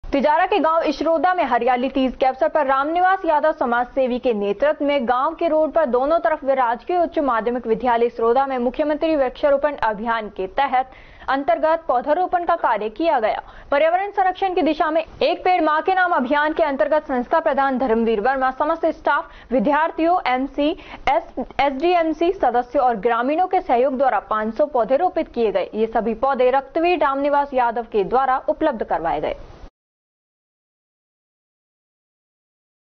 तिजारा के गांव इशरोदा में हरियाली तीज के अवसर पर रामनिवास यादव समाज सेवी के नेतृत्व में गांव के रोड पर दोनों तरफ राजकीय उच्च माध्यमिक विद्यालय इशरोदा में मुख्यमंत्री वृक्षारोपण अभियान के तहत अंतर्गत पौधारोपण का कार्य किया गया। पर्यावरण संरक्षण की दिशा में एक पेड़ मां के नाम अभियान के अंतर्गत संस्था प्रधान धर्मवीर वर्मा, समस्त स्टाफ, विद्यार्थियों, एमसी, एसडीएमसी सदस्यों और ग्रामीणों के सहयोग द्वारा 500 पौधे रोपित किए गए। ये सभी पौधे रक्तवीर रामनिवास यादव के द्वारा उपलब्ध करवाए गए।